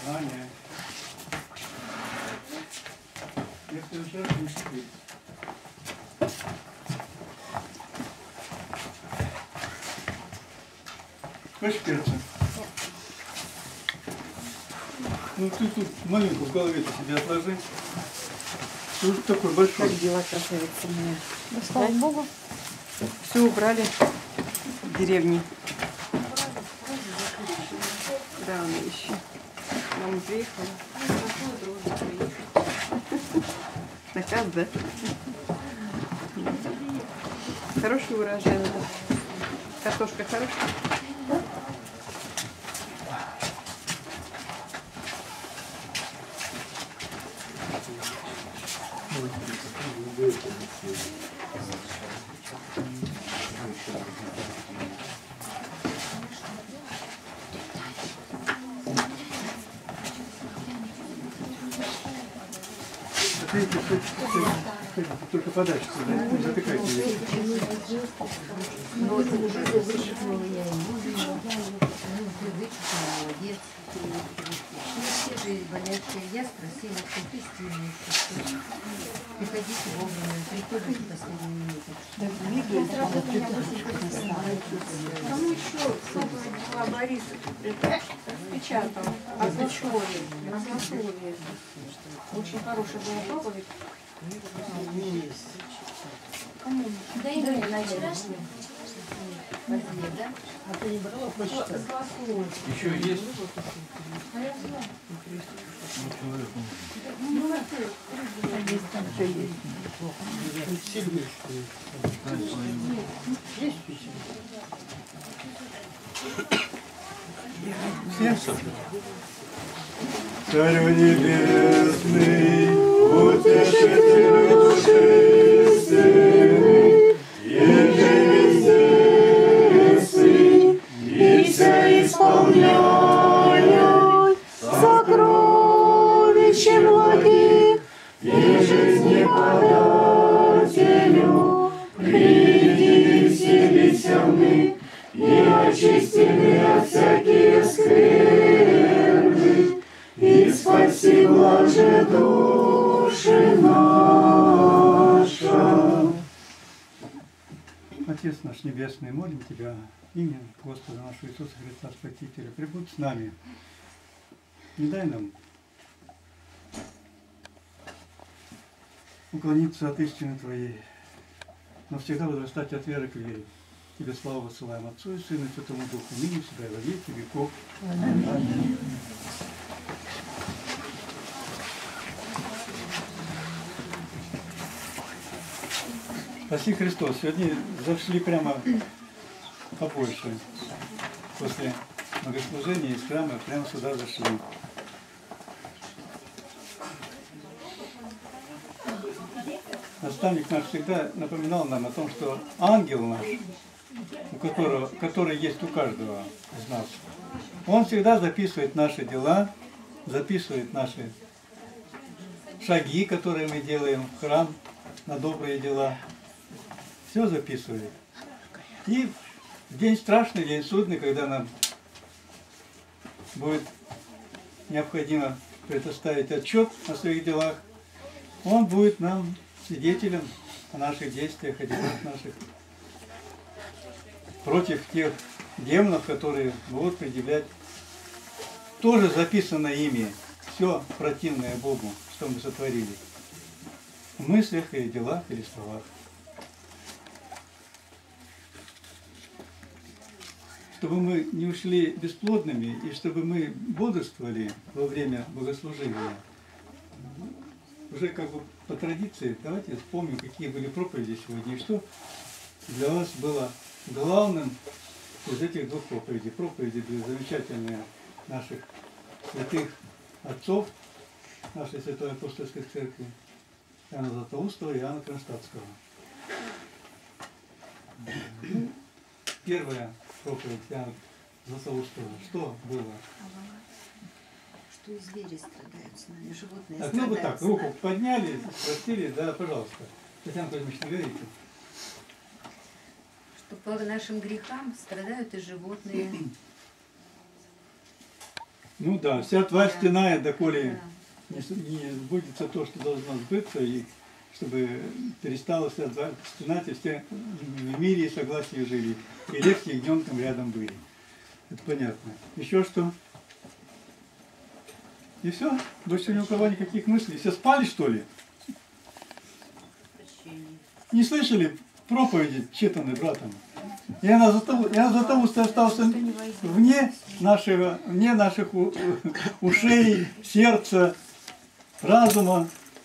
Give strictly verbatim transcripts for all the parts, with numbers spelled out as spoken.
знания. Если уже не сидит. Хочешь перца? Ну ты тут маленькую в голове-то себе отложи. Ты уже такой большой. Как дела, красавица моя? Да, слава Богу. Все убрали в деревне. Да, она еще. Мама приехала. Наказ, да? Хороший урожай. Картошка хорошая? Только подальше сюда, не затыкайте ее. Я спросила, что ты стильный, приходите вовремя, приходите в последнюю минуту. Кому еще Борис распечатал ознакомие. Ознакомие. Очень хорошая была проповедь. Кому? Да и на вчерашнем. Возьми, да? А ты не брала почту? Еще есть? Ну, это... Там все есть. Царь небесный, утешитель души истины, еже веселый, и все исполняй сокровища благих, и жизни подателю, приди все веселны, и очистили от всяких скверны, и спаси блаже души наша. Отец наш Небесный, молим Тебя, имя Господа нашего Иисуса Христа Спасителя, прибудь с нами. Не дай нам уклониться от истины Твоей, но всегда возрастать от веры к вере. Тебе славу высылаем Отцу и Сыну и Святому Духу, ныне всегда и во веки веков. Аминь. Спаси Христос. Сегодня зашли прямо побольше. После богослужения из храма прямо сюда зашли. Наставник наш всегда напоминал нам о том, что ангел наш, у которого, который есть у каждого из нас, он всегда записывает наши дела, записывает наши шаги, которые мы делаем в храм на добрые дела. Все записывает. И в день страшный, день судный, когда нам будет необходимо предоставить отчет о своих делах, он будет нам свидетелем о наших действиях, о делах наших, против тех демонов, которые будут предъявлять тоже записано ими все противное Богу, что мы сотворили в мыслях или делах или словах. Чтобы мы не ушли бесплодными и чтобы мы бодрствовали во время богослужения. Уже как бы по традиции давайте вспомним, какие были проповеди сегодня и что для вас было главным из этих двух проповедей. Проповеди были замечательные наших святых отцов нашей Святой Апостольской Церкви, Иоанна Златоустова и Иоанна Кронштадтского. Первая проповедь Иоанна Златоустова. Что было? Что и звери страдают с нами, животные Так, страдают. ну вот так, руку подняли, спросили, да, пожалуйста. Татьяна Кузьмич, не говорите. Что по нашим грехам страдают и животные. Ну да, вся тварь стеная, доколе не, с- не сбудется то, что должно сбыться, и чтобы перестала вся тварь стенать, и все в мире и согласии жили. И лев с ягненком рядом были. Это понятно. Еще что? И все? Больше ни у кого никаких мыслей. Все спали, что ли? Не слышали проповеди, читанные братом? Я на Златоу- я на Златоусте остался вне, нашего, вне наших у- ушей, сердца, разума.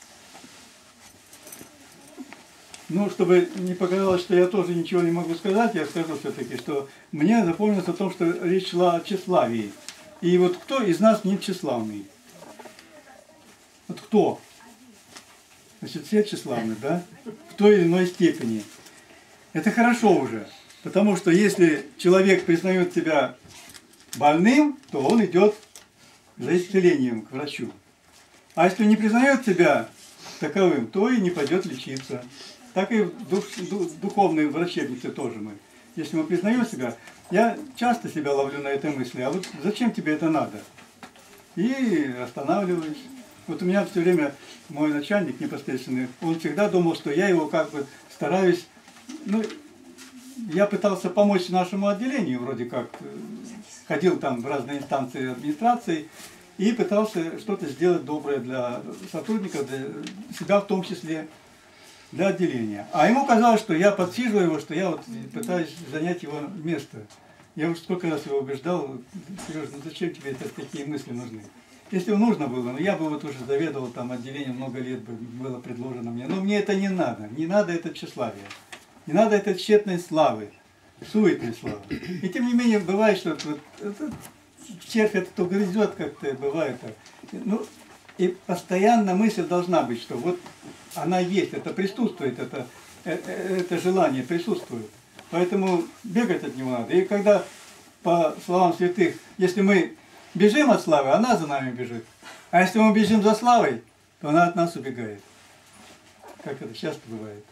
Ну, чтобы не показалось, что я тоже ничего не могу сказать, я скажу все-таки, что мне запомнилось о том, что речь шла о тщеславии. И вот кто из нас не тщеславный? Вот кто? Значит, все тщеславны, да? В той или иной степени. Это хорошо уже. Потому что если человек признает себя больным, то он идет за исцелением к врачу. А если не признает себя таковым, то и не пойдет лечиться. Так и в дух, ду- духовной врачебнице тоже мы. Если мы признаем себя, я часто себя ловлю на этой мысли, а вот зачем тебе это надо? И останавливаюсь. Вот у меня все время мой начальник непосредственный, он всегда думал, что я его как бы стараюсь, ну, я пытался помочь нашему отделению, вроде как, э, ходил там в разные инстанции администрации и пытался что-то сделать доброе для сотрудников, для себя в том числе, для отделения. А ему казалось, что я подсиживаю его, что я вот пытаюсь занять его место. Я уже сколько раз его убеждал: Сережа, ну зачем тебе это, такие мысли нужны? Если бы нужно было, ну я бы вот уже заведовал там отделением, много лет бы было предложено мне. Но мне это не надо. Не надо это тщеславие. Не надо это тщетной славы, суетной славы. И тем не менее, бывает, что вот, это, червь это то грызет как-то, бывает так. Ну, и постоянно мысль должна быть, что вот она есть, это присутствует, это, это, это желание присутствует. Поэтому бегать от него надо. И когда, по словам святых, если мы бежим от славы, она за нами бежит. А если мы бежим за славой, то она от нас убегает. Как это часто бывает.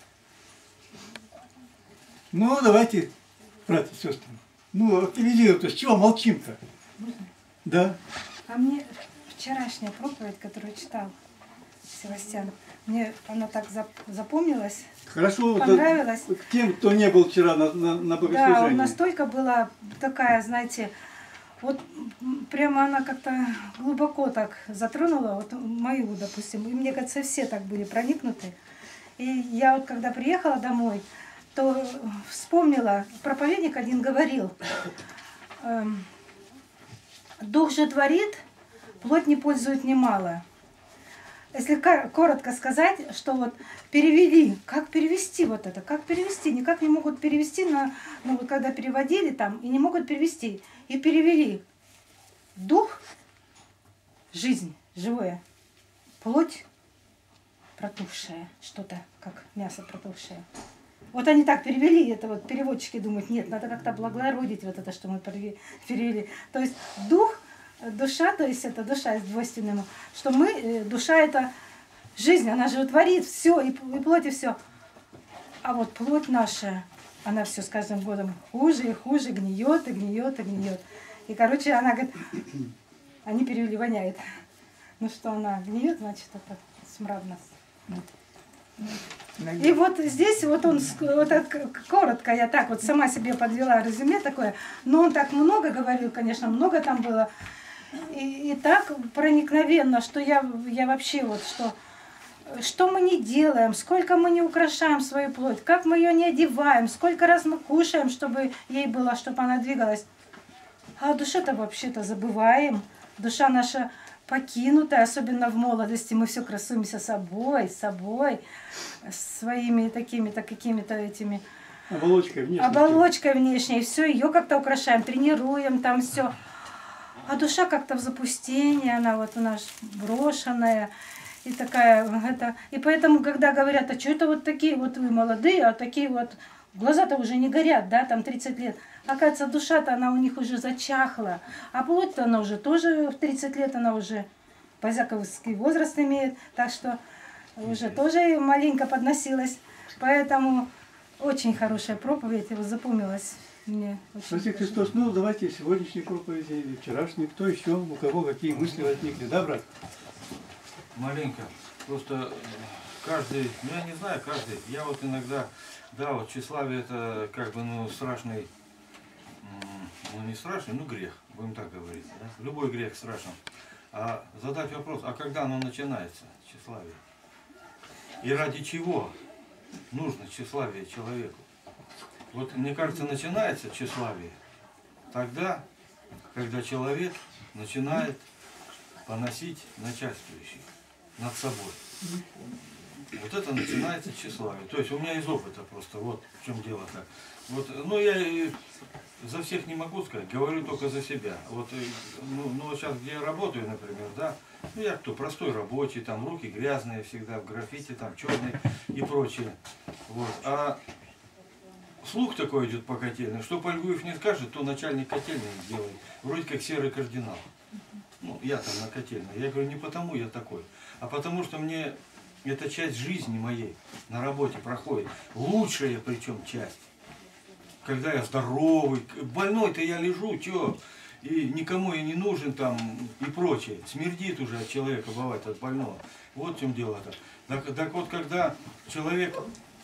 Ну, давайте, братья и сестры. Ну, активизируем-то. С чего молчим-то? Да. А мне вчерашняя проповедь, которую читал Севастьян, мне она так зап- запомнилась, Хорошо, вот понравилась. к тем, кто не был вчера на, на, на Да, богослужении. он настолько была такая, знаете, вот м, прямо она как-то глубоко так затронула, вот мою, допустим, и мне кажется, все так были проникнуты. И я вот когда приехала домой, то вспомнила, проповедник один говорил: эм, дух же творит, плоть не пользует немало. Если ка- коротко сказать, что вот перевели, как перевести вот это, как перевести, никак не могут перевести, на, ну вот когда переводили там, и не могут перевести, и перевели дух, жизнь, живое, плоть протухшая, что-то, как мясо протухшее. Вот они так перевели, это вот переводчики думают, нет, надо как-то облагородить вот это, что мы перевели. То есть дух, душа, то есть это душа с двойственным, что мы, душа это жизнь, она же творит все, и, и плоть, и все. А вот плоть наша, она все с каждым годом хуже и хуже, гниет, и гниет, и гниет. И, короче, она говорит, они перевели, воняет. Ну что она гниет, значит, это смрадно. И вот здесь вот он, вот так, коротко я так вот сама себе подвела резюме такое, но он так много говорил, конечно, много там было. И, и так проникновенно, что я, я вообще вот, что, что мы не делаем, сколько мы не украшаем свою плоть, как мы ее не одеваем, сколько раз мы кушаем, чтобы ей было, чтобы она двигалась. А душа-то вообще-то забываем, душа наша покинутая, особенно в молодости, мы все красуемся собой, собой, своими такими-то какими-то этими... Оболочкой внешней. Оболочкой внешней, все, ее как-то украшаем, тренируем, там все. А душа как-то в запустении, она вот у нас брошенная. И такая, это, и поэтому, когда говорят, а что это вот такие вот вы молодые, а такие вот, глаза-то уже не горят, да, там тридцать лет. Оказывается, душа-то она у них уже зачахла, а плоть-то она уже тоже в тридцать лет, она уже позяковский возраст имеет, так что уже тоже маленько подносилась. Поэтому очень хорошая проповедь, его запомнилась Мне очень Спаси Христос, ну давайте сегодняшней проповеди или вчерашней, кто еще, у кого какие мысли возникли, да, брат? Маленько. Просто э, каждый, ну я не знаю, каждый. Я вот иногда, да, вот тщеславие это как бы, ну, страшный, м, ну не страшный, ну грех, будем так говорить. Да? Любой грех страшен. А задать вопрос, а когда оно начинается, тщеславие? И ради чего нужно тщеславие человеку? Вот мне кажется, начинается тщеславие тогда, когда человек начинает поносить начальствующих над собой. Вот это начинается тщеславие. То есть у меня из опыта просто, вот в чем дело-то. Вот, ну я и за всех не могу сказать, говорю только за себя. Вот, ну, ну вот сейчас, где я работаю, например, да, ну я кто, простой рабочий, там руки грязные всегда, в граффити, там черные и прочее. Вот. А слух такой идет по котельной, что Польгуев не скажет, то начальник котельной сделает. Вроде как серый кардинал. Ну, я там на котельной. Я говорю, не потому я такой, а потому что мне эта часть жизни моей на работе проходит. Лучшая причем часть. Когда я здоровый, больной-то я лежу, чё, и никому я не нужен там и прочее. Смердит уже от человека, бывает, от больного. Вот в чем дело-то. Так, так вот, когда человек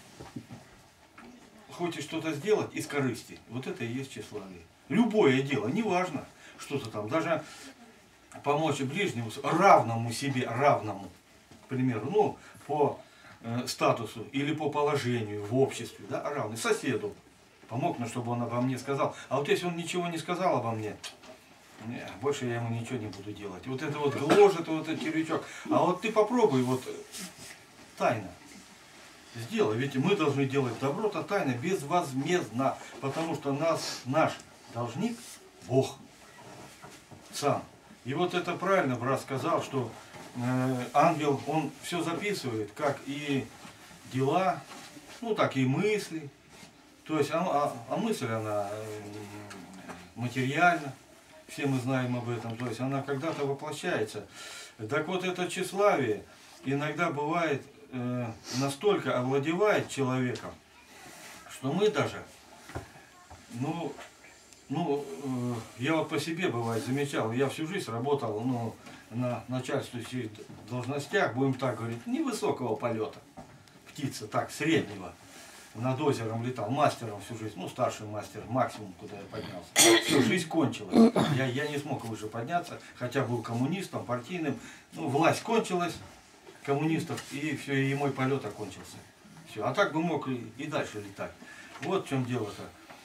хочет что-то сделать из корысти, вот это и есть тщеславие. Любое дело, неважно, что-то там, даже помочь ближнему, равному себе, равному, к примеру, ну, по э, статусу или по положению в обществе, да, равный, соседу помог, но чтобы он обо мне сказал. А вот если он ничего не сказал обо мне, не, больше я ему ничего не буду делать. Вот это вот гложет, вот этот червячок. А вот ты попробуй вот тайно сделай. Ведь мы должны делать добро-то тайно, безвозмездно, потому что нас, наш должник Бог сам. И вот это правильно брат сказал, что э, ангел, он все записывает, как и дела, ну так и мысли. То есть, а, а, а мысль, она э, материальна, все мы знаем об этом, то есть она когда-то воплощается. Так вот это тщеславие иногда бывает, э, настолько овладевает человеком, что мы даже, ну, ну э, я вот по себе бывает замечал, я всю жизнь работал, ну, на начальствующих должностях, будем так говорить, невысокого полета, птица, так, среднего. Над озером летал, мастером всю жизнь, ну старший мастер, максимум, куда я поднялся. Всю жизнь кончилась. Я, я не смог выше подняться, хотя был коммунистом, партийным. Ну, власть кончилась, коммунистов, и все, и мой полет окончился. Все. А так бы мог и, и дальше летать. Вот в чем дело-то.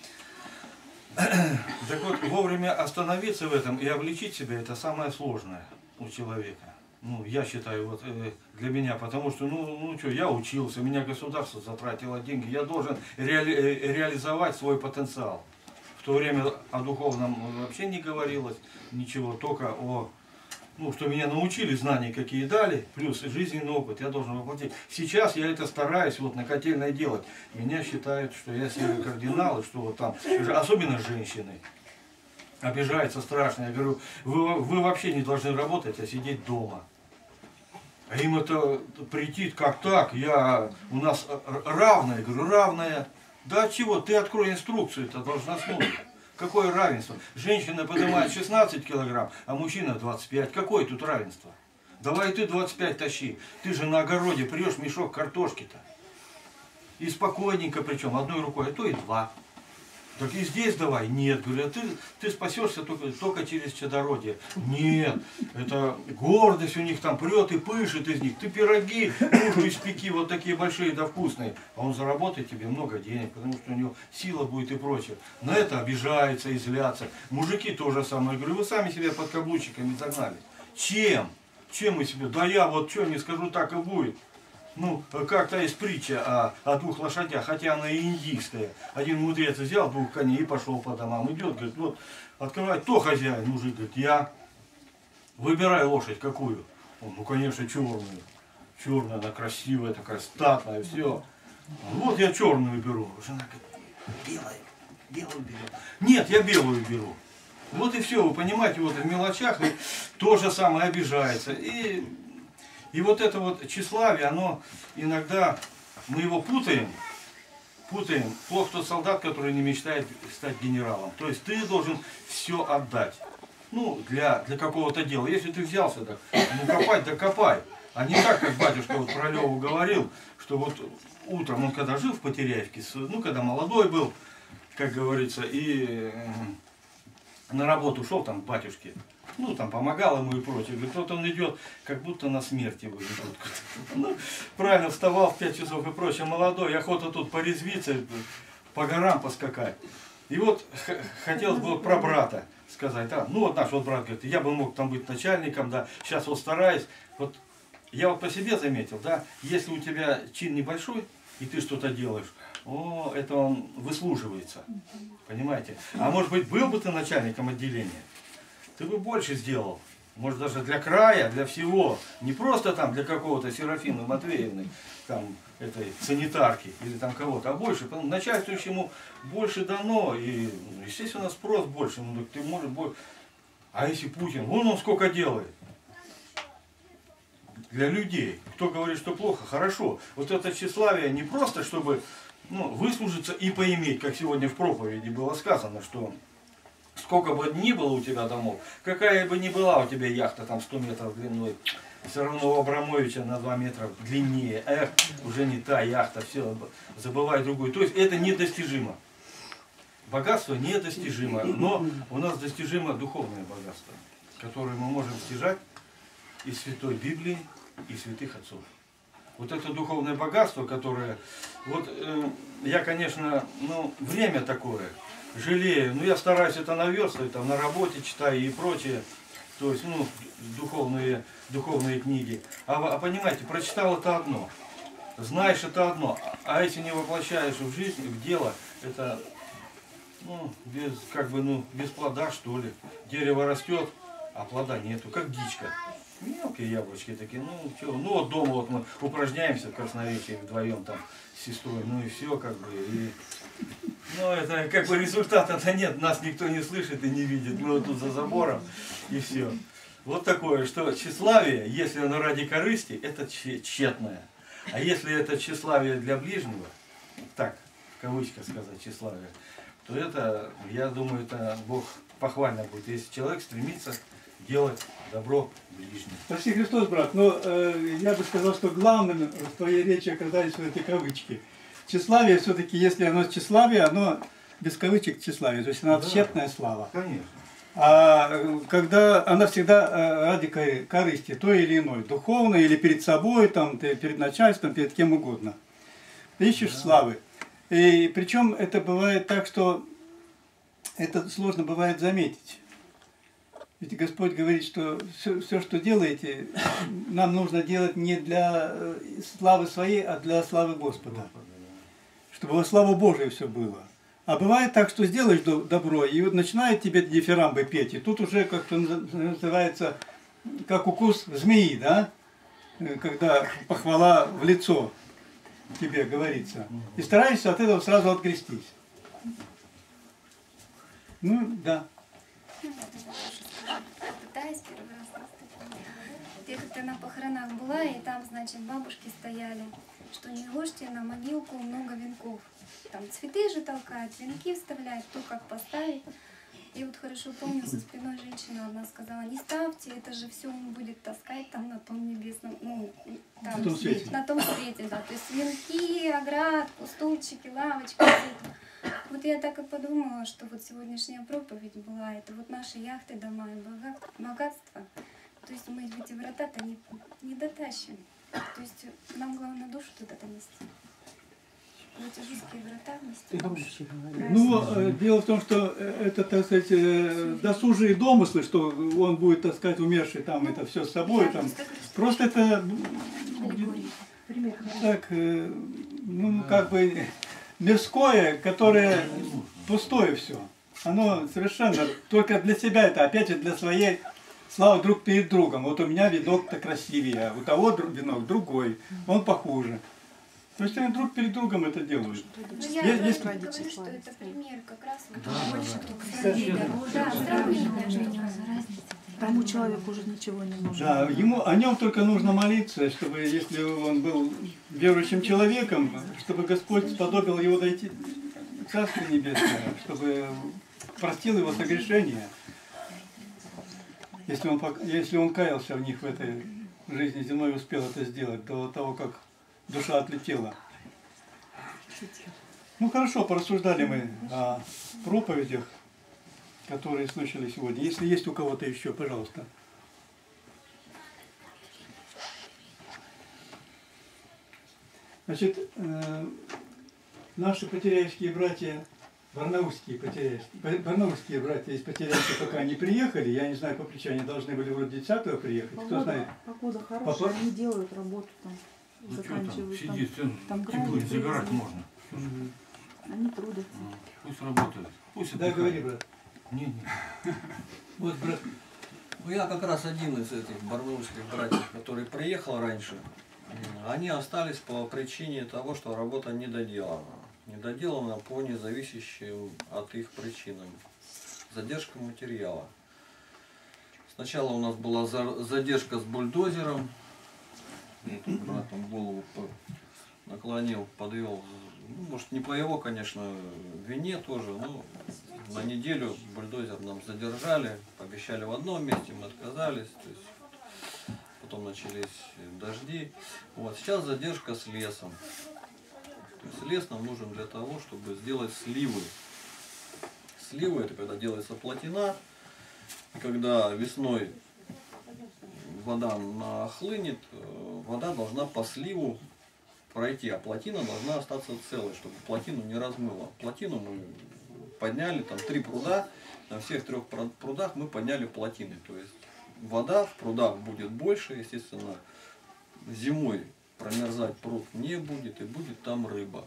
Так вот, вовремя остановиться в этом и обличить себя, это самое сложное у человека. Ну, я считаю, вот э, для меня, потому что, ну, ну что, я учился, меня государство затратило деньги, я должен реали, э, реализовать свой потенциал. В то время о духовном вообще не говорилось ничего, только о, ну, что меня научили, знания какие дали, плюс жизненный опыт, я должен воплотить. Сейчас я это стараюсь вот на котельной делать. Меня считают, что я серый кардинал, и что вот там, особенно женщины. Обижается страшно. Я говорю, вы, вы вообще не должны работать, а сидеть дома. А им это претит, как так? Я, у нас равная. Я говорю, равная. Да чего? Ты открой инструкцию, это должностную. Какое равенство? Женщина поднимает шестнадцать килограмм, а мужчина двадцать пять. Какое тут равенство? Давай ты двадцать пять тащи. Ты же на огороде прешь мешок картошки-то. И спокойненько, причем одной рукой, а то и два. Так и здесь давай. Нет, говорю, ты, ты спасешься только, только через чадородие. Нет, это гордость у них там прет и пышет из них. Ты пироги мужу испеки вот такие большие да вкусные. А он заработает тебе много денег, потому что у него сила будет и прочее. На это обижается и злятся. Мужики тоже самое. Я говорю, вы сами себя под каблучиками загнали. Чем? Чем мы себе? Да я вот что не скажу, так и будет. Ну, как-то есть притча о, о двух лошадях, хотя она и индийская. Один мудрец взял двух коней и пошел по домам. Идет, говорит, вот, открывает, кто хозяин? Мужик говорит, я. Выбирай лошадь какую. Он, ну, конечно, черную. Черная, она красивая, такая статная, все. Вот я черную беру. Жена говорит, белая, белую беру. Нет, я белую беру. Вот и все, вы понимаете, вот в мелочах и то же самое обижается. И... И вот это вот тщеславие, оно иногда, мы его путаем, путаем. Плох тот солдат, который не мечтает стать генералом. То есть ты должен все отдать. Ну, для, для какого-то дела. Если ты взялся, так, ну копать, да копай. А не так, как батюшка вот про Леву говорил, что вот утром он когда жил в Потеряевке, ну, когда молодой был, как говорится, и на работу шел там к батюшке, ну, там помогал ему и прочее. Говорит, вот он идет, как будто на смерть его идет. Ну, правильно, вставал в пять часов и прочее, молодой, охота тут порезвиться, по горам поскакать. И вот хотелось бы вот про брата сказать, да, ну вот наш вот брат говорит, я бы мог там быть начальником, да, сейчас вот стараюсь, вот я вот по себе заметил, да, если у тебя чин небольшой, и ты что-то делаешь, о, это он выслуживается, понимаете, а может быть был бы ты начальником отделения, ты бы больше сделал, может даже для края, для всего, не просто там для какого-то Серафимы Матвеевны, там, этой санитарки или там кого-то, а больше, потому начальствующему больше дано, и, естественно, спрос больше, ну, так ты можешь больше. А если Путин, вон он сколько делает для людей, кто говорит, что плохо, хорошо, вот это тщеславие не просто, чтобы, ну, выслужиться и поиметь, как сегодня в проповеди было сказано, что сколько бы ни было у тебя домов, какая бы ни была у тебя яхта там сто метров длиной, все равно у Абрамовича на два метра длиннее. Эх, уже не та яхта, все, забывай другую. То есть это недостижимо. Богатство недостижимо, но у нас достижимо духовное богатство, которое мы можем стяжать из Святой Библии и святых отцов. Вот это духовное богатство, которое, вот э, я, конечно, ну, время такое, жалею, но я стараюсь это наверстывать, там, на работе читаю и прочее. То есть, ну, духовные, духовные книги. А, а понимаете, прочитал это одно, знаешь это одно, а если не воплощаешь в жизнь, в дело, это, ну, без, как бы, ну, без плода, что ли. Дерево растет, а плода нету, как дичка. Мелкие яблочки такие, ну, что, ну, вот дома вот мы упражняемся в красноречии вдвоем там с сестрой, ну и все, как бы, и... Ну, это как бы результата-то нет, нас никто не слышит и не видит, мы вот тут за забором и все. Вот такое, что тщеславие, если оно ради корысти, это тщетное. А если это тщеславие для ближнего, так, в кавычках сказать, тщеславие, то это, я думаю, это Бог похвально будет, если человек стремится делать добро ближнему. Спаси Христос, брат, но э, я бы сказал, что главным в твоей речи оказались вот эти кавычки. Тщеславие все-таки, если оно тщеславие, оно без кавычек тщеславие, то есть она, да, тщетная слава. Конечно. А когда она всегда ради корысти, той или иной, духовной или перед собой, там, перед начальством, перед кем угодно. Ищешь, да, славы. И причем это бывает так, что это сложно бывает заметить. Ведь Господь говорит, что все, все, что делаете, нам нужно делать не для славы своей, а для славы Господа. Чтобы во славу Божию все было. А бывает так, что сделаешь добро, и вот начинает тебе дифирамбы петь, и тут уже как-то называется, как укус змеи, да? Когда похвала в лицо тебе говорится. И стараешься от этого сразу отгрестись. Ну, да. Пытаюсь первый раз. Я как-то на похоронах была, и там, значит, бабушки стояли, что не ложьте на могилку много венков. Там цветы же толкают, венки вставляют, кто как поставить. И вот хорошо помню, со спиной женщина одна сказала, не ставьте, это же все он будет таскать там на том небесном, ну, там, на том свете. На том свете, да. То есть венки, оградку, стульчики, лавочки. Все. Вот я так и подумала, что вот сегодняшняя проповедь была, это вот наши яхты, дома и богатство. То есть мы эти врата-то не, не дотащим. То есть нам главное душу туда донести. В эти жуткие врата вместе. Ну, дело в том, что это, так сказать, досужие домыслы, что он будет, так сказать, умерший, там, это все с собой, там. Просто это, так, ну, как бы, мирское, которое пустое все. Оно совершенно только для себя, это опять же для своей славы друг перед другом. Вот у меня венок-то красивее, а у того венок другой, он похуже. То есть они друг перед другом это делают. Ну, я Есть- говорю, есть- говорю, что это пример как раз вот Да, больше да, кто да. сравнение. Да, сравнение. Тому человеку уже ничего не нужно. Да, ему, о нем только нужно молиться, чтобы, если он был верующим человеком, чтобы Господь сподобил его дойти в Царствие Небесное, чтобы простил его согрешения, если он, пок- если он каялся в них в этой жизни земной и успел это сделать до того, как душа отлетела. Ну хорошо, порассуждали мы о проповедях, которые слышали сегодня. Если есть у кого-то еще, пожалуйста. Значит, э, наши потеряевские братья, барнаульские потеряевские, барнаульские братья из Потеряевки пока не приехали, я не знаю, по причине, они должны были вроде десятого приехать, кто знает. Погода хорошая, Папа- они делают работу там, Ну что там, заканчивают там. сидит, всё, там тепло, границы загорать есть. можно. Они трудятся. А, Пусть работают. Пусть Да, отдыхают. говори, брат. Не, не. Вот, брат, Ну, я как раз один из этих барнаульских братьев, который приехал раньше. М, Они остались по причине того, что работа не доделана. Не доделана по независящим от их причинам. Задержка материала. Сначала у нас была за- задержка с бульдозером. Я тут брат там голову по- наклонил, подвел. Ну, может, не по его, конечно, вине тоже, но на неделю бульдозер нам задержали, пообещали в одном месте, мы отказались. То есть потом начались дожди. Вот. Сейчас задержка с лесом. То есть лес нам нужен для того, чтобы сделать сливы. Сливы — это когда делается плотина, и когда весной вода нахлынет, э, вода должна по сливу пройти, а плотина должна остаться целой, чтобы плотину не размыло. Плотину мы подняли, там три пруда, на всех трех пр- прудах мы подняли плотины. То есть вода в прудах будет больше, естественно, зимой промерзать пруд не будет, и будет там рыба.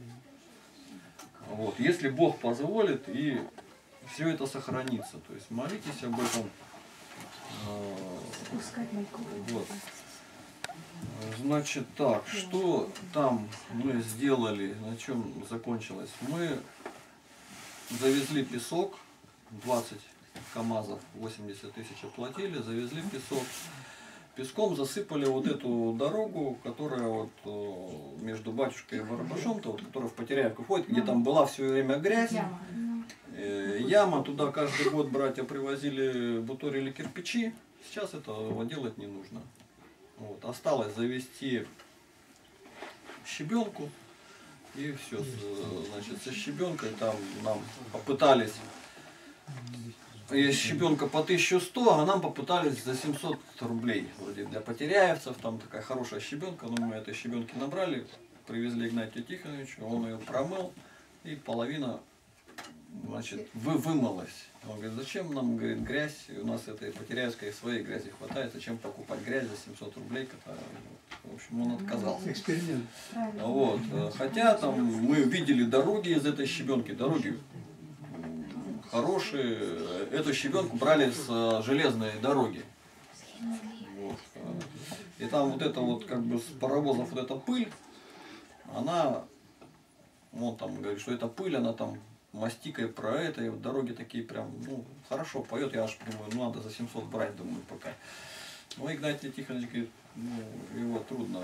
Вот. Если Бог позволит, и все это сохранится. То есть молитесь об этом. Э, Пускать майку. Вот. Значит так, что там мы сделали, на чем закончилось? Мы завезли песок, двадцать КАМАЗов, восемьдесят тысяч оплатили, завезли песок. Песком засыпали вот эту дорогу, которая вот э, между Батюшкой и Воробашом-то, вот, которая в Потеряевку входит, где там была все время грязь. Э, Яма, туда каждый год братья привозили, буторили кирпичи. Сейчас этого делать не нужно. Вот. Осталось завести щебенку. И все, значит, со щебенкой там нам попытались. Есть щебенка по тысяче сто, а нам попытались за семьсот рублей. Вроде для потеряевцев, там такая хорошая щебенка, но мы этой щебенки набрали, привезли Игнатию Тихоновичу, он ее промыл, и половина, значит, вы, вымылась. Он говорит, зачем нам, говорит, грязь, у нас этой потеряевской своей грязи хватает, зачем покупать грязь за семьсот рублей, которая, в общем, он отказался. эксперимент. Вот. Хотя там мы видели дороги из этой щебенки, дороги хорошие. Эту щебенку брали с железной дороги. Вот. И там вот это вот как бы с паровозов вот эта пыль, она, он там говорит, что эта пыль, она там мастикой про это, и вот дороги такие прям, ну, хорошо поет, я аж думаю, ну надо за семьсот брать, думаю, пока. Ну, Игнатий Тихонович говорит, ну, его трудно,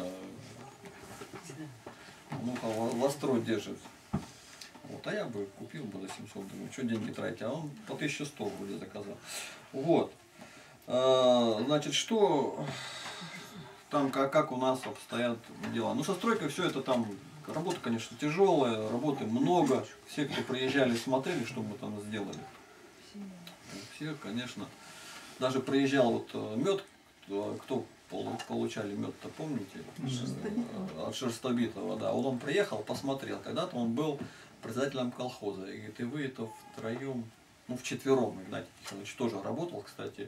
ну-ка, востро держит. Вот, а я бы купил бы за семьсот, думаю, что деньги тратить, а он по тысяче сто вроде заказал. Вот. А, значит, что там, как, как у нас обстоят дела. Ну, со стройкой все это там, работа, конечно, тяжелая, работы много. Все, кто приезжали, смотрели, что мы там сделали. Все, конечно. Даже приезжал вот мед, кто получали мед-то, помните? От Шерстобитова, да. Вот он приехал, посмотрел. Когда-то он был председателем колхоза. И говорит, и вы это втроем, ну вчетвером, Игнатий Тихонович тоже работал, кстати,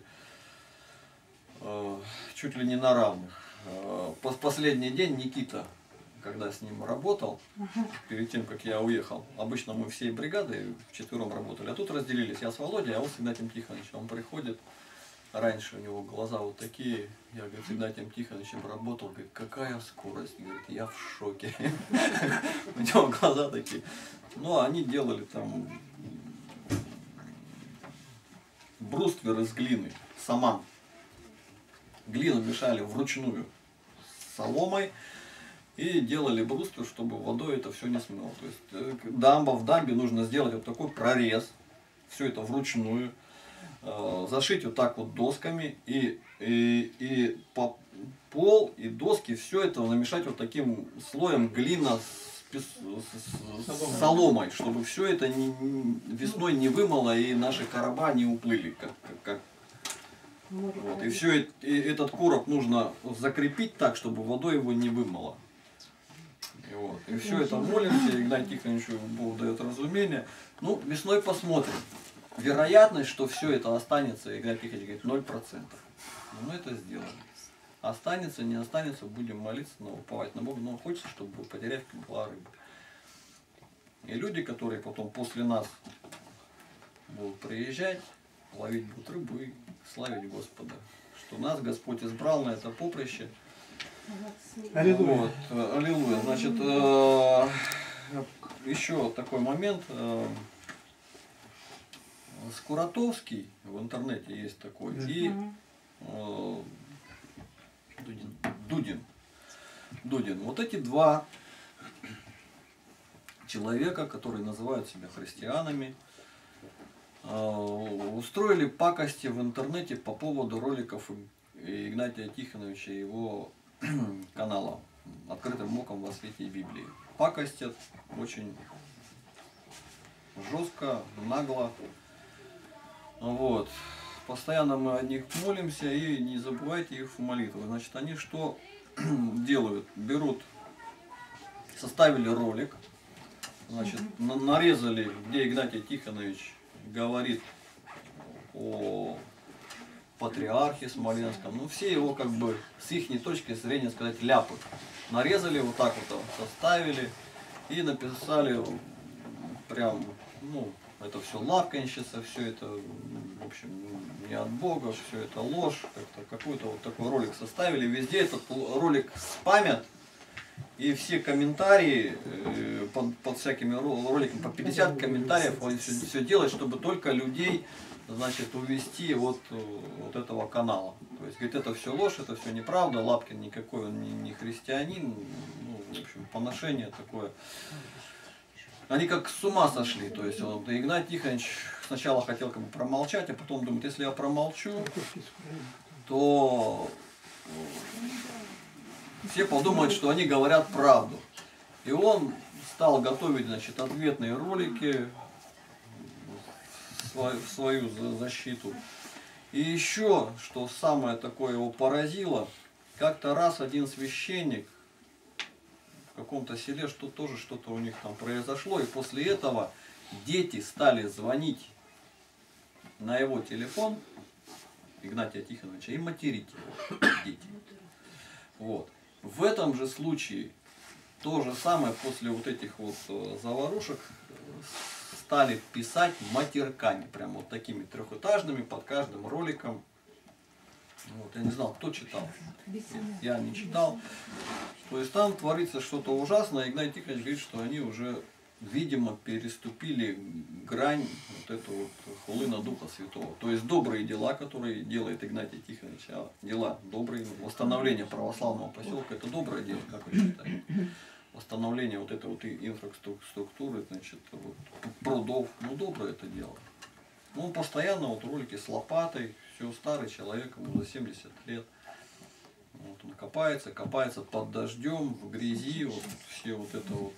чуть ли не на равных. Последний день Никита, когда с ним работал, перед тем, как я уехал, обычно мы всей бригадой вчетвером работали, а тут разделились, я с Володей, а он с Игнатием Тихоновичем. Он приходит, раньше у него глаза вот такие, я, говорит, с Игнатием Тихоновичем работал, говорит, какая скорость, говорит, я в шоке. У него глаза такие. Ну, они делали там бруствер из глины, саман. Глину мешали вручную с соломой и делали бруствер, чтобы водой это все не смыло. То есть дамба, в дамбе нужно сделать вот такой прорез, все это вручную, э, зашить вот так вот досками и, и, и по, пол и доски все это намешать вот таким слоем глина с, пес, с, с соломой, чтобы все это не, весной не вымыло и наши короба не уплыли, как, как, как. Вот. И все и этот короб нужно закрепить так, чтобы водой его не вымыло. И, вот. И все это молимся, Игнатий Тихонович Бог дает разумение. Ну, весной посмотрим. Вероятность, что все это останется, Игнатий Тихонович говорит, ноль процентов. Но мы это сделаем. Останется, не останется, будем молиться, но уповать на Бога. Но хочется, чтобы потерять была рыба. И люди, которые потом после нас будут приезжать, ловить будут рыбу и славить Господа. Что нас Господь избрал на это поприще. Аллилуйя. Вот, э, аллилуйя. Значит, э, еще такой момент. Э, Скуратовский в интернете есть такой. И э, Дудин. Дудин. Дудин. Вот эти два человека, которые называют себя христианами, устроили пакости в интернете по поводу роликов Игнатия Тихоновича и его канала «Открытым боком во свете Библии». Пакостят очень жестко, нагло. Вот. Постоянно мы о них молимся и не забывайте их в молитву. Значит, они что делают? Берут, составили ролик, значит, нарезали, где Игнатий Тихонович говорит о патриархе Смоленском. Ну, все его как бы с их точки зрения сказать ляпы. Нарезали вот так вот, составили и написали прям, ну, это все лавканщица, все это, в общем, не от Бога, все это ложь. Как-то какой-то вот такой ролик составили. Везде этот ролик спамят. И все комментарии, э, под, под всякими роликами, по пятьдесят комментариев, он все, все делает, чтобы только людей, значит, увести вот, вот этого канала. То есть, говорит, это все ложь, это все неправда, Лапкин никакой, он не, не христианин, ну, в общем, поношение такое. Они как с ума сошли, то есть, вот, Игнатий Тихонович сначала хотел как бы промолчать, а потом думает, если я промолчу, то все подумают, что они говорят правду. И он стал готовить, значит, ответные ролики в свою защиту. И еще, что самое такое его поразило, как-то раз один священник в каком-то селе, что тоже что-то у них там произошло, и после этого дети стали звонить на его телефон, Игнатия Тихоновича, и материть его, дети. Вот. В этом же случае то же самое после вот этих вот заварушек стали писать матерками, прям вот такими трехэтажными под каждым роликом. Вот, я не знал, кто читал. Я не читал. То есть там творится что-то ужасное. Игнатий Тихонович говорит, что они уже, видимо, переступили грань вот эту вот хулына Духа Святого. То есть добрые дела, которые делает Игнатий Тихонович, а дела добрые, восстановление православного поселка, это доброе дело, как вы считаете? Восстановление вот этой вот инфраструктуры, значит, вот, прудов, ну доброе это дело. Он постоянно вот ролики с лопатой, все старый человек, ему за семьдесят лет. Вот он копается, копается под дождем, в грязи, вот все вот это вот.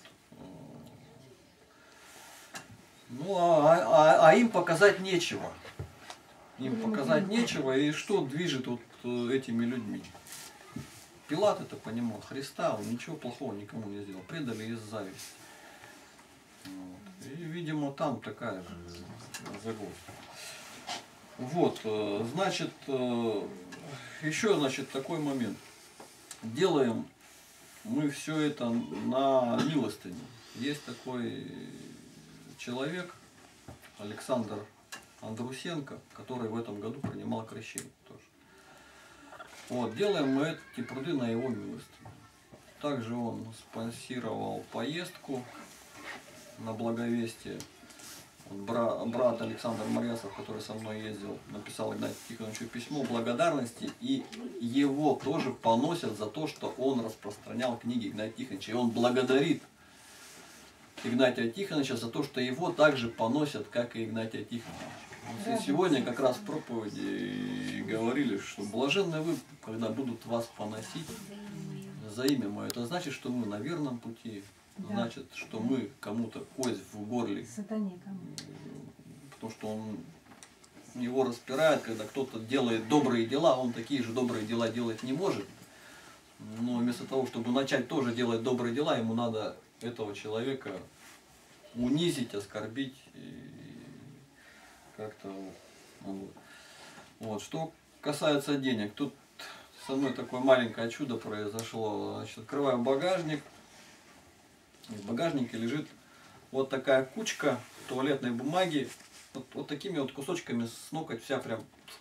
Ну, а, а, а им показать нечего. Им показать нечего, и что движет вот этими людьми. Пилат это понимал, Христа, он ничего плохого никому не сделал, предали из зависти. Вот. И, видимо, там такая же загвоздка. Вот, значит, еще, значит, такой момент. Делаем мы все это на милостыне. Есть такой человек, Александр Андрусенко, который в этом году принимал крещение тоже. Вот, делаем мы эти пруды на его милостыню. Также он спонсировал поездку на Благовестие. Вот бра, брат Александр Марьясов, который со мной ездил, написал Игнатию Тихоновичу письмо благодарности, и его тоже поносят за то, что он распространял книги Игнатия Тихоновича. И он благодарит Игнатия Тихоновича за то, что его также поносят, как и Игнатия Тихоновича. Вот и сегодня как раз в проповеди говорили, что блаженны вы, когда будут вас поносить за имя мое. Это значит, что мы на верном пути. Значит, что мы кому-то кость в горле, Сатане кому. потому что он его распирает, когда кто-то делает добрые дела, он такие же добрые дела делать не может. Но вместо того, чтобы начать тоже делать добрые дела, ему надо этого человека унизить, оскорбить и как-то вот. Вот. Что касается денег, тут со мной такое маленькое чудо произошло. Значит, открываю багажник. В багажнике лежит вот такая кучка туалетной бумаги, вот, вот такими вот кусочками с ноготь вся прям.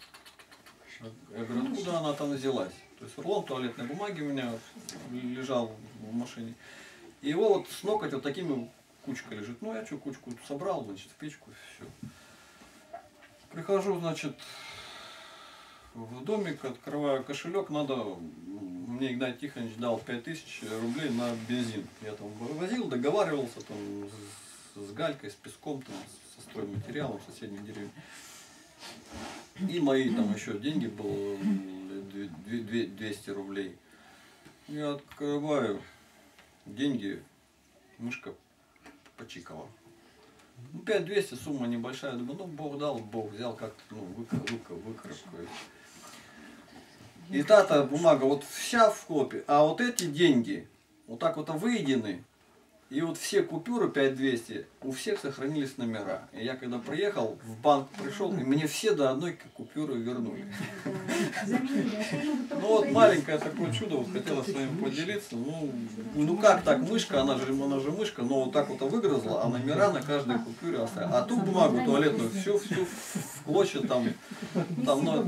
Я говорю, откуда она там взялась? То есть рулон туалетной бумаги у меня лежал в машине. И его вот с ноготь вот такими кучкой лежит. Ну я что, кучку собрал, значит, в печку, все. Прихожу, значит, в домик, открываю кошелек, надо, мне Игнатий Тихонович дал пять тысяч рублей на бензин. Я там возил, договаривался там с, с галькой, с песком, там, со стройматериалом в соседней деревне. И мои там еще деньги было двести рублей. Я открываю деньги, мышка почикала. Ну, пять двести, сумма небольшая. Думаю, ну, Бог дал, Бог взял, как-то, ну, выкарабкаю. И та-то бумага вот вся в хлопе, а вот эти деньги вот так вот выедены. И вот все купюры пять двести, у всех сохранились номера. И я когда приехал, в банк пришел, и мне все до одной купюры вернули. Ну вот маленькое такое чудо, вот хотела с вами поделиться. Ну, ну как так, мышка, она же, она же мышка, но вот так вот выгрызла, а номера на каждой купюре оставила. А ту бумагу туалетную всю, всю в клочья там, там, ну,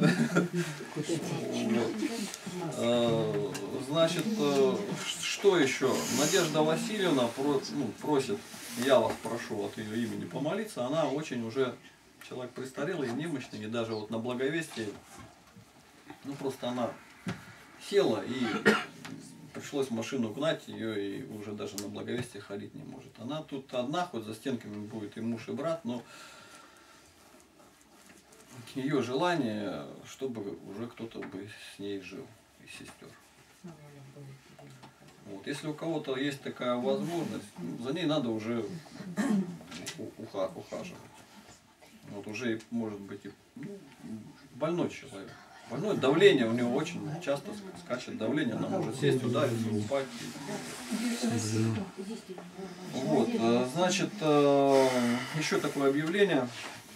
значит, что еще? Надежда Васильевна ну, просит, я вас прошу от ее имени помолиться, она очень уже человек престарелый, немощный, и даже вот на Благовестии, ну просто она села и пришлось машину гнать, ее и уже даже на Благовестии ходить не может. Она тут одна, хоть за стенками будет и муж, и брат, но ее желание, чтобы уже кто-то бы с ней жил, из сестер. Вот. Если у кого-то есть такая возможность, за ней надо уже уха, ухаживать. Вот уже может быть и ну, больной человек. Больное давление у него очень часто скачет давление, она может сесть, удариться, упасть. Вот, значит, еще такое объявление.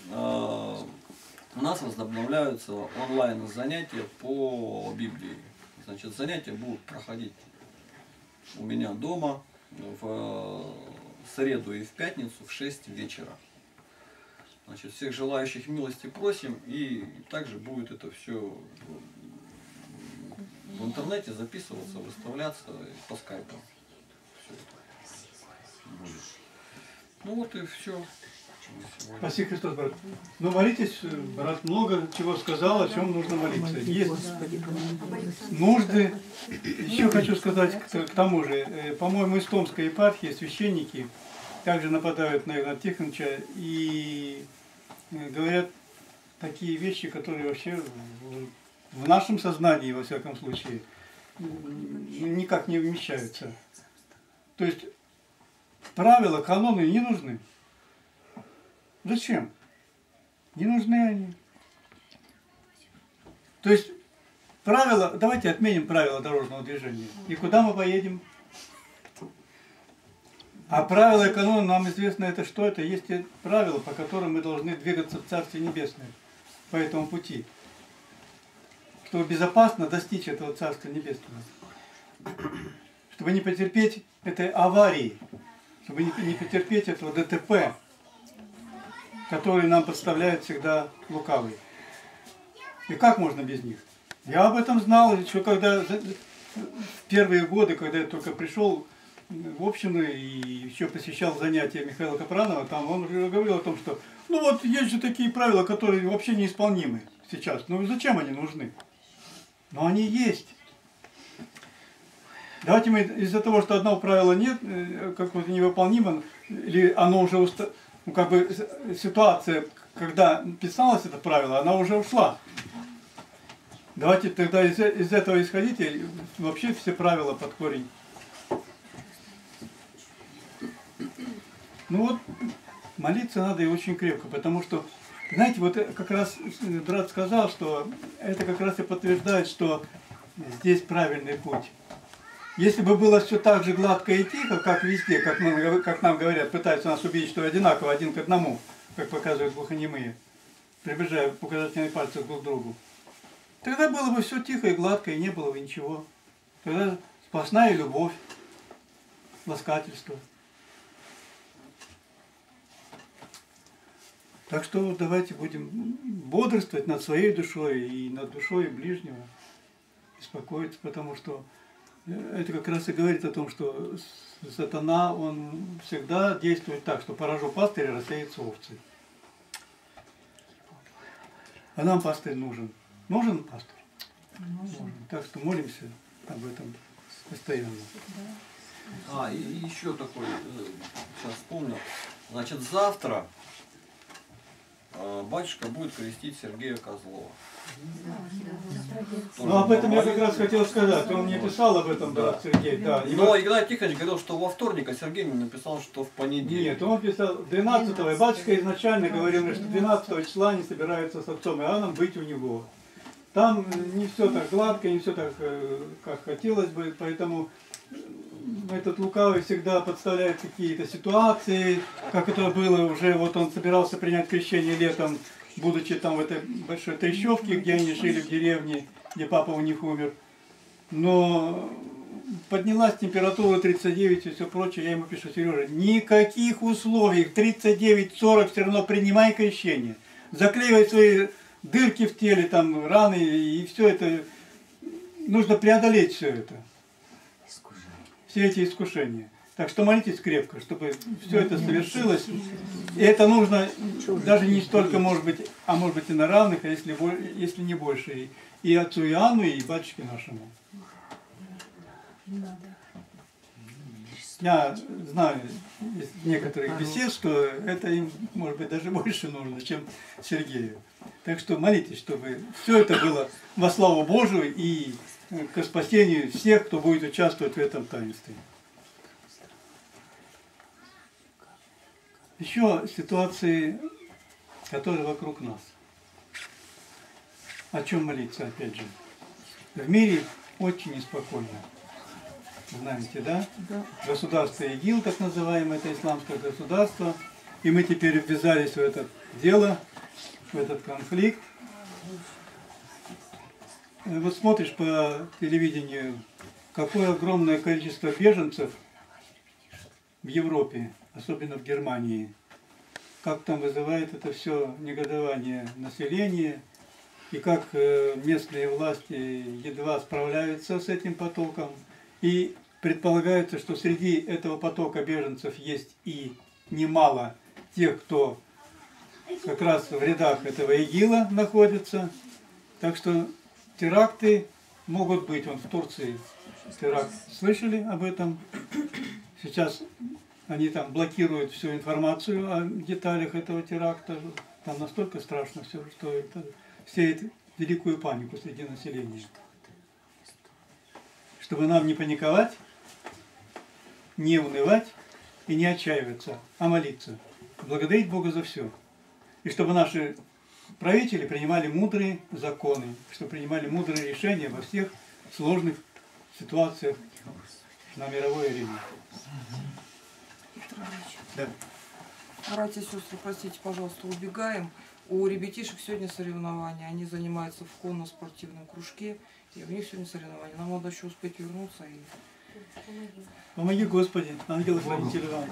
У нас возобновляются онлайн занятия по Библии. Значит, занятия будут проходить у меня дома в среду и в пятницу в шесть вечера. Значит, всех желающих милости просим, и также будет это все в интернете записываться, выставляться по скайпу. Все это будет. Ну вот и все. Спасибо, Христос, брат. Ну, молитесь, брат много чего сказал, о чем нужно молиться. Есть нужды. Еще хочу сказать к, к тому же, по-моему, из Томской епархии священники также нападают на Игнатия Тихоновича и говорят такие вещи, которые вообще в нашем сознании, во всяком случае, никак не вмещаются. То есть правила, каноны не нужны. Зачем? Не нужны они. То есть правила, давайте отменим правила дорожного движения. И куда мы поедем? А правила и каноны нам известно это что? Это есть те правила, по которым мы должны двигаться в Царстве Небесное по этому пути. Чтобы безопасно достичь этого Царства Небесного. Чтобы не потерпеть этой аварии. Чтобы не потерпеть этого ДТП, который нам подставляет всегда лукавый. И как можно без них? Я об этом знал еще когда в первые годы, когда я только пришел в общем, и еще посещал занятия Михаила Капранова, там он уже говорил о том, что ну вот есть же такие правила, которые вообще неисполнимы сейчас. Ну зачем они нужны? Но они есть. Давайте мы из-за того, что одного правила нет, какое-то невыполнимо, или оно уже, уста... ну как бы ситуация, когда писалось это правило, она уже ушла. Давайте тогда из, из этого исходите, вообще все правила под корень. Ну вот, молиться надо и очень крепко, потому что, знаете, вот как раз брат сказал, что это как раз и подтверждает, что здесь правильный путь. Если бы было все так же гладко и тихо, как везде, как, мы, как нам говорят, пытаются нас убедить, что одинаково, один к одному, как показывают глухонемые, приближая указательные пальцы друг к другу, тогда было бы все тихо и гладко, и не было бы ничего. Тогда сплошная любовь, ласкательство. Так что давайте будем бодрствовать над своей душой и над душой ближнего, беспокоиться, потому что это как раз и говорит о том, что сатана, он всегда действует так, что поражу пастыря, рассеется овцы. А нам пастырь нужен. Нужен пастырь? Нужен. Так что молимся об этом постоянно. А, и, и еще такой, сейчас вспомнил. Значит, завтра э, батюшка будет крестить Сергея Козлова. Ну, об этом я как раз хотел сказать. Он мне писал об этом, брат Сергей. Да. И Но вот... Игнат Тихонович говорил, что во вторник, а Сергей мне написал, что в понедельник. Нет, он писал двенадцатого. И батюшка изначально говорил мне, что двенадцатого числа они собираются с отцом Иоанном быть у него. Там не все так гладко, не все так, как хотелось бы, поэтому этот лукавый всегда подставляет какие-то ситуации, как это было уже, вот он собирался принять крещение летом, будучи там в этой большой трещевке, где они жили в деревне, где папа у них умер. Но поднялась температура тридцать девять и все прочее, я ему пишу: Сережа, никаких условий, тридцать девять сорок все равно принимай крещение. Заклеивай свои дырки в теле, там, раны, и все это, нужно преодолеть все это. Все эти искушения. Так что молитесь крепко, чтобы все это совершилось. И это нужно даже не столько, может быть, а может быть и на равных, а если, если не больше. И отцу Иоанну, и батюшке нашему. Я знаю из некоторых бесед, что это им, может быть, даже больше нужно, чем Сергею. Так что молитесь, чтобы все это было во славу Божию и к спасению всех, кто будет участвовать в этом таинстве. Еще ситуации, которые вокруг нас. О чем молиться, опять же? В мире очень неспокойно. Знаете, да? Да. Государство ИГИЛ, так называемое, это исламское государство. И мы теперь ввязались в это дело, в этот конфликт. Вот смотришь по телевидению, какое огромное количество беженцев в Европе, особенно в Германии. Как там вызывает это все негодование населения, и как местные власти едва справляются с этим потоком. И предполагается, что среди этого потока беженцев есть и немало тех, кто как раз в рядах этого ИГИЛа находится. Так что теракты могут быть. Вон в Турции теракт. Слышали об этом? Сейчас они там блокируют всю информацию о деталях этого теракта. Там настолько страшно все, что это сеет великую панику среди населения. Чтобы нам не паниковать, не унывать и не отчаиваться, а молиться. Благодарить Бога за все. И чтобы наши правители принимали мудрые законы, чтобы принимали мудрые решения во всех сложных ситуациях на мировой арене. Да. Братья и сестры, простите, пожалуйста, убегаем. У ребятишек сегодня соревнования. Они занимаются в конно-спортивном кружке. И у них сегодня соревнования. Нам надо еще успеть вернуться. И... Помоги, Господи, ангелы-хранители вам.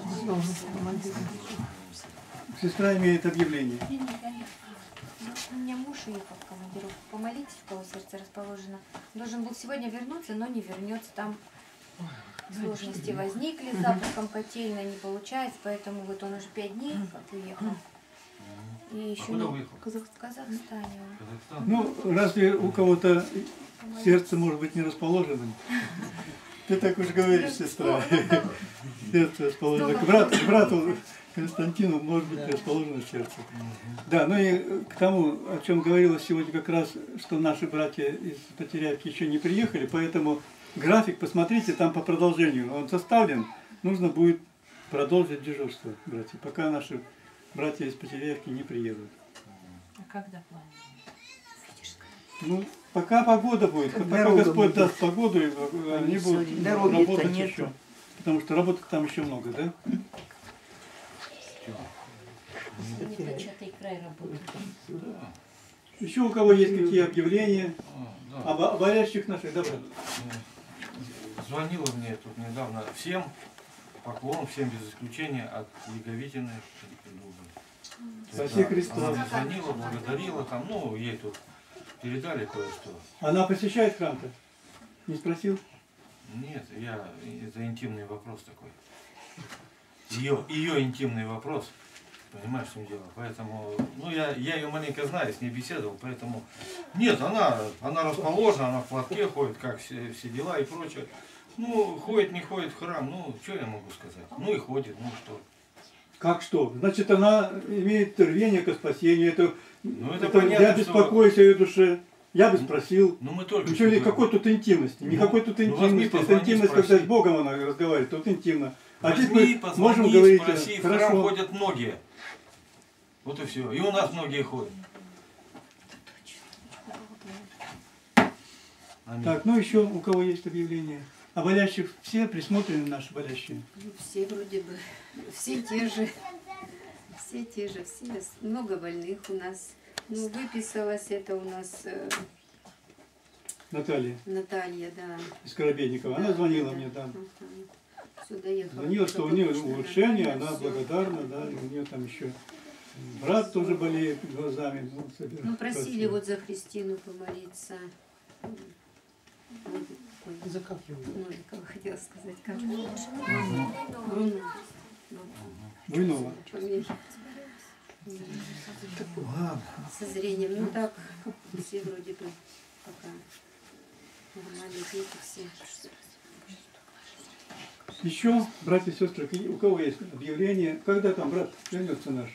Сестра имеет объявление. У меня муж уехал в командировку. Помолитесь, у кого сердце расположено. Должен был сегодня вернуться, но не вернется. Там сложности возникли, с запуском котельной не получается, поэтому вот он уже пять дней как уехал. И А еще куда не... уехал? в Казахстане. Казахстан? Ну, разве у кого-то сердце может быть не расположенным? Ты так уж говоришь, сестра. Сердце расположено. К брату, к брату Константину может быть расположено сердце. Да, ну и к тому, о чем говорилось сегодня как раз, что наши братья из Потеряевки еще не приехали, поэтому график, посмотрите, там по продолжению, он составлен, нужно будет продолжить дежурство, братья, пока наши братья из Потеряевки не приедут. А когда планируете? Ну, пока погода будет, Как пока дорога Господь будет. даст погоду, и они будут Дороги-то работать нету. еще. Потому что работы там еще много, да? Непочатый край работает. Еще у кого есть какие объявления А, да. об о болящих наших, да, брат? Э, Звонила мне тут недавно всем, поклон, всем без исключения, от Яговитины. Спаси Христа. Она звонила, благодарила, там, ну, ей тут передали кое-что. Она посещает храм-то? Не спросил? Нет, я, это интимный вопрос такой. Ее, ее интимный вопрос. Понимаешь, в чем дело? Поэтому, ну, я, я ее маленько знаю, с ней беседовал, поэтому... Нет, она, она расположена, она в платке ходит, как все, все дела и прочее. Ну, ходит, не ходит в храм, ну, что я могу сказать? Ну, и ходит, ну, что. Как что? Значит, она имеет рвение к спасению. Это, Ну, это это понятно, я беспокоюсь о ее душе. Я бы спросил. Ну, мы только... Ничего, что никакой тут интимности. Ну, Никакой тут ну, возьми, интимности. Это позвони, интимность, спроси. когда с Богом она разговаривает, тут интимно. А здесь Возьми, мы позвони, можем говорить, спроси, в храм хорошо. ходят многие. Вот и все. И у нас многие ходят. Аминь. Так, ну еще у кого есть объявления? А болящих все присмотрены наши болящие? Ну, все вроде бы, все те же, все те же, все, много больных у нас. Ну, выписалась это у нас э, Наталья Наталья, да. из Коробейникова. Она Да, звонила да. мне там. Мгм. Сюда ехала. Звонила, что у нее Благополучно, улучшение, нормально она всё. благодарна, да, и у нее там еще брат тоже болеет глазами. Ну, собирает. Ну, просили вот за Христину помолиться. Вот, ой, За как его? Новикова хотела сказать. Как? Бруно. Буйнова. Помехи. Ладно. Со зрением. Ну так, все вроде бы пока нормально, дети все. Еще, братья и сестры, какие- у кого есть объявление? Когда там брат вернется наш?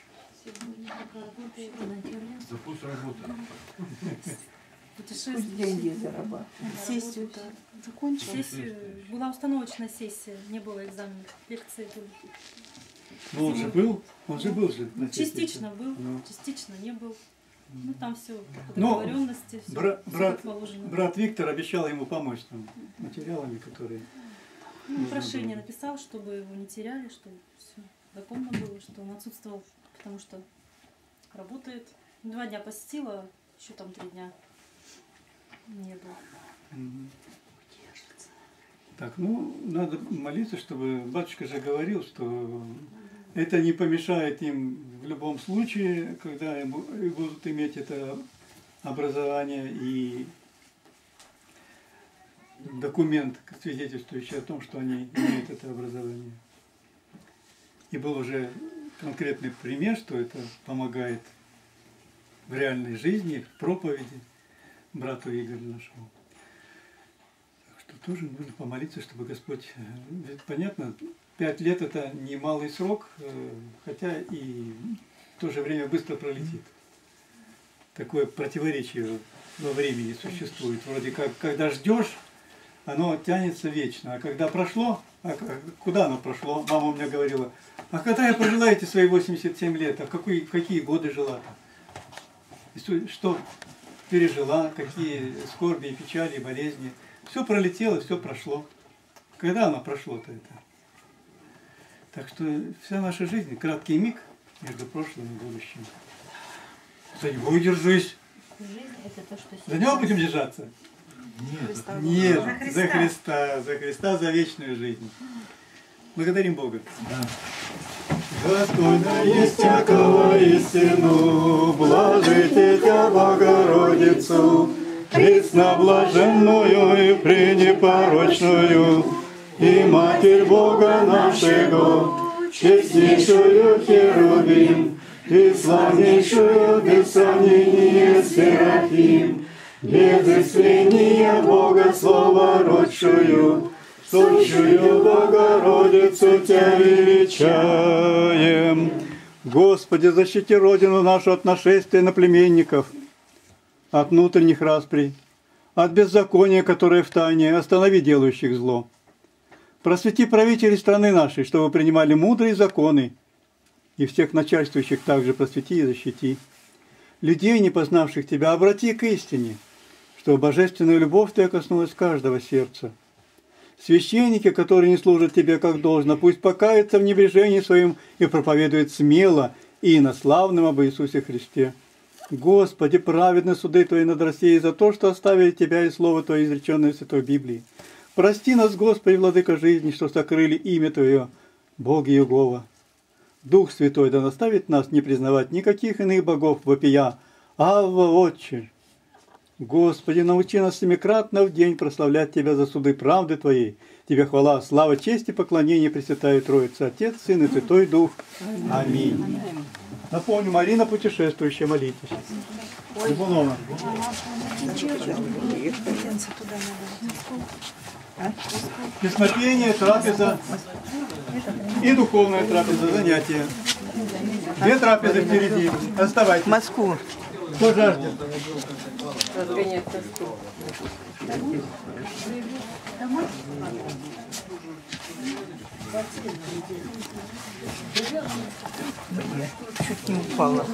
Да пусть работает. Пусть деньги зарабатывают. Сессию закончила. Сессию, была установочная сессия, не было экзаменов, лекции были. Ну он же был, он же был же. на сессии. Частично был, Ну. частично не был. Ну там все по Но договоренности, все, бра- брат- как положено. Брат Виктор обещал ему помочь там материалами, которые... Ну, нужно прошение было. написал, чтобы его не теряли, чтобы все законно было, что он отсутствовал, потому что работает. Два дня посетила, еще там три дня не было. Мгм. Так, ну, надо молиться, чтобы батюшка же говорил, что это не помешает им в любом случае, когда им бу- и будут иметь это образование и документ, свидетельствующий о том, что они имеют это образование. И был уже конкретный пример, что это помогает в реальной жизни, в проповеди брату Игорю нашему. Так что тоже нужно помолиться, чтобы Господь... э, Ведь понятно, пять лет это немалый срок, э, хотя и в то же время быстро пролетит. Такое противоречие во времени существует. Вроде как, когда ждешь, оно тянется вечно. А когда прошло, а к- куда оно прошло? Мама у меня говорила, а когда я прожила эти свои восемьдесят семь лет, а в какой, какие годы жила-то? И су- что пережила, какие скорби, и печали, и болезни. Все пролетело, все прошло. Когда оно прошло-то это? Так что вся наша жизнь — краткий миг между прошлым и будущим. За него держись. Жизнь это то, что За него будем держаться? Нет, Нет, За Христа. за Христа, за Христа, за вечную жизнь. Благодарим Бога. Достойно есть всякого истину, блажите Тебя, Богородицу, пресноблаженную и пренепорочную, и Матерь Бога нашего, честнейшую Херувим, и славнейшую без сомнения Серафим, без исцеления Бога Слова родшую, сущую Богородицу Тебя величаем. Господи, защити Родину нашу от нашествия наплеменников, от внутренних расприй, от беззакония, которое в тайне, останови делающих зло. Просвети правителей страны нашей, чтобы принимали мудрые законы, и всех начальствующих также просвети и защити. Людей, не познавших Тебя, обрати к истине, чтобы божественная любовь Твоя коснулась каждого сердца. Священники, которые не служат Тебе как должно, пусть покаются в небрежении своим и проповедуют смело и инославным об Иисусе Христе. Господи, праведны суды Твои над Россией за то, что оставили Тебя и Слово Твое, изреченное в Святой Библии. Прости нас, Господи, Владыка жизни, что сокрыли имя Твое, Бог Иегова. Дух Святой да наставит нас не признавать никаких иных богов, вопия. Авва, Отче! Господи, научи нас семикратно в день прославлять Тебя за суды правды Твоей. Тебе хвала, слава, честь и поклонение Пресвятая Троица, Отец, Сын и Святой Дух. Аминь. Напомню, Марина путешествующая, молитесь. Любовна. Песнопение, трапеза и духовная трапеза, занятия. Две трапезы впереди. Оставайтесь. Москву. Кто жаждет? Чуть не упала.